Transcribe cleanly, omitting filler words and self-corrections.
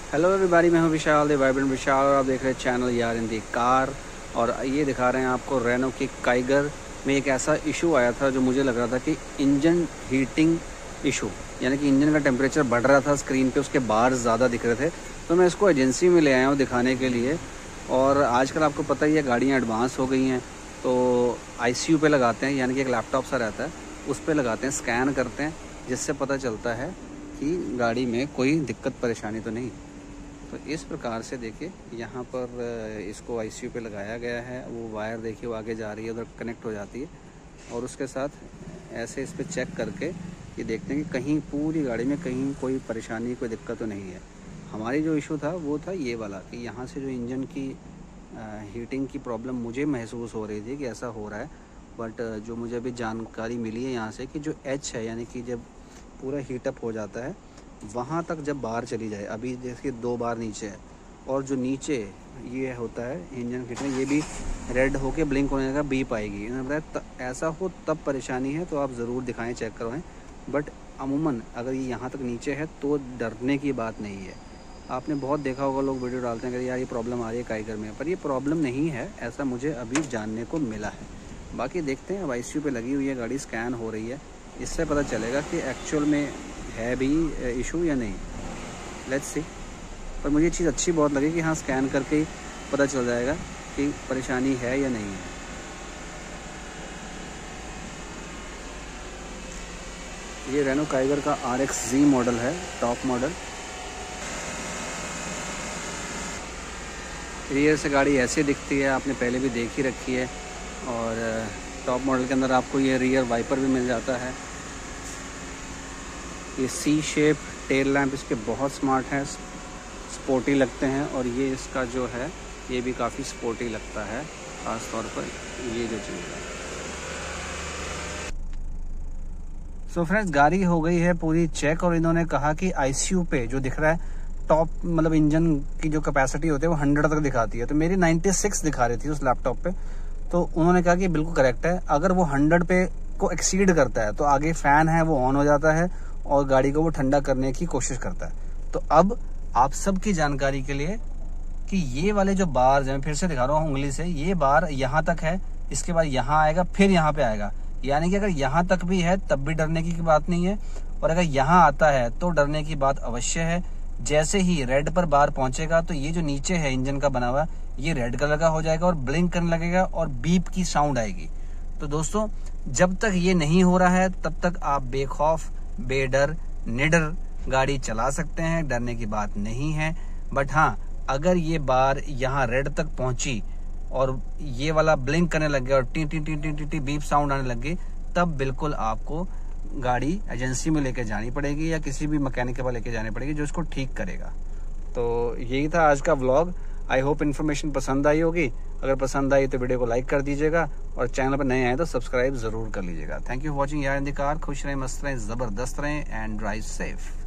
Hello everybody, मैं हूं विशाल the vibrant विशाल और आप देख रहे हैं चैनल यार इन दी कार। और ये दिखा रहे हैं आपको रेनो की काइगर में एक ऐसा इशू आया था जो मुझे लग रहा था कि इंजन हीटिंग इशू, यानी कि इंजन का टेम्परेचर बढ़ रहा था स्क्रीन पे, उसके बार ज़्यादा दिख रहे थे। तो मैं इसको एजेंसी में ले आया हूँ दिखाने के लिए। और आजकल आपको पता ही है गाड़ियाँ एडवांस हो गई हैं, तो ICU पे लगाते हैं, यानी कि एक लैपटॉप सा रहता है उस पर लगाते हैं, स्कैन करते हैं, जिससे पता चलता है कि गाड़ी में कोई दिक्कत परेशानी तो नहीं। तो इस प्रकार से देखिए यहाँ पर इसको ICU पे लगाया गया है। वो वायर देखिए वो आगे जा रही है, उधर कनेक्ट हो जाती है और उसके साथ ऐसे इस पर चेक करके ये देखते हैं कि कहीं पूरी गाड़ी में कहीं कोई परेशानी कोई दिक्कत तो नहीं है। हमारी जो इशू था वो था ये वाला कि यहाँ से जो इंजन की हीटिंग की प्रॉब्लम मुझे महसूस हो रही थी कि ऐसा हो रहा है। बट जो मुझे अभी जानकारी मिली है यहाँ से कि जो H है, यानी कि जब पूरा हीटअप हो जाता है वहाँ तक जब बाहर चली जाए, अभी जैसे 2 बार नीचे है और जो नीचे ये होता है इंजन किट में, ये भी रेड होके ब्लिंक होने का बीप आएगी। इन्होंने बताया ऐसा हो तब परेशानी है तो आप ज़रूर दिखाएं, चेक करवाएं। बट अमूमन अगर ये यहाँ तक नीचे है तो डरने की बात नहीं है। आपने बहुत देखा होगा लोग वीडियो डालते हैं कि यार ये प्रॉब्लम आ रही है काइगर में, पर ये प्रॉब्लम नहीं है, ऐसा मुझे अभी जानने को मिला है। बाकी देखते हैं, अब ICU पे लगी हुई है गाड़ी, स्कैन हो रही है, इससे पता चलेगा कि एक्चुअल में है भी इशू या नहीं। Let's see. पर मुझे ये चीज़ अच्छी बहुत लगी कि हाँ स्कैन करके ही पता चल जाएगा कि परेशानी है या नहीं है। ये रेनो काइगर का RXZ मॉडल है, टॉप मॉडल। रियर से गाड़ी ऐसे दिखती है, आपने पहले भी देख ही रखी है। और टॉप मॉडल के अंदर आपको ये रियर वाइपर भी मिल जाता है। ये C शेप टेल लैंप इसके बहुत स्मार्ट हैं, स्पोर्टी लगते हैं। और ये इसका जो है ये भी काफ़ी स्पोर्टी लगता है, ख़ास तौर पर ये जो चीज़ है। सो फ्रेंड्स, गाड़ी हो गई है पूरी चेक और इन्होंने कहा कि ICU पे जो दिख रहा है टॉप मतलब इंजन की जो कैपेसिटी होती है वो 100 तक दिखाती है। तो मेरी 96 दिखा रही थी उस लैपटॉप पे। तो उन्होंने कहा कि बिल्कुल करेक्ट है, अगर वो 100 पे को एक्सीड करता है तो आगे फैन है वो ऑन हो जाता है और गाड़ी को वो ठंडा करने की कोशिश करता है। तो अब आप सबकी जानकारी के लिए कि ये वाले जो बार, मैं फिर से दिखा रहा हूँ उंगली से, ये बार यहाँ तक है, इसके बाद यहाँ आएगा, फिर यहाँ पे आएगा। यानी कि अगर यहाँ तक भी है तब भी डरने की बात नहीं है, और अगर यहाँ आता है तो डरने की बात अवश्य है। जैसे ही रेड पर बार पहुंचेगा तो ये जो नीचे है इंजन का बना हुआ, ये रेड कलर का हो जाएगा और ब्लिंक करने लगेगा और बीप की साउंड आएगी। तो दोस्तों, जब तक ये नहीं हो रहा है तब तक आप बेखौफ बेडर निडर गाड़ी चला सकते हैं, डरने की बात नहीं है। बट हाँ, अगर ये बार यहाँ रेड तक पहुंची और ये वाला ब्लिंक करने लग गया और टी टी टी टी टी टी बीप साउंड आने लग गई, तब बिल्कुल आपको गाड़ी एजेंसी में लेके जानी पड़ेगी या किसी भी मैकेनिक के पास लेके जानी पड़ेगी जो इसको ठीक करेगा। तो यही था आज का व्लॉग। आई होप इन्फॉर्मेशन पसंद आई होगी। अगर पसंद आई तो वीडियो को लाइक कर दीजिएगा और चैनल पर नए आए तो सब्सक्राइब जरूर कर लीजिएगा। थैंक यू फॉर वॉचिंग यार इन द कार। खुश रहें, मस्त रहें, जबरदस्त रहें एंड ड्राइव सेफ।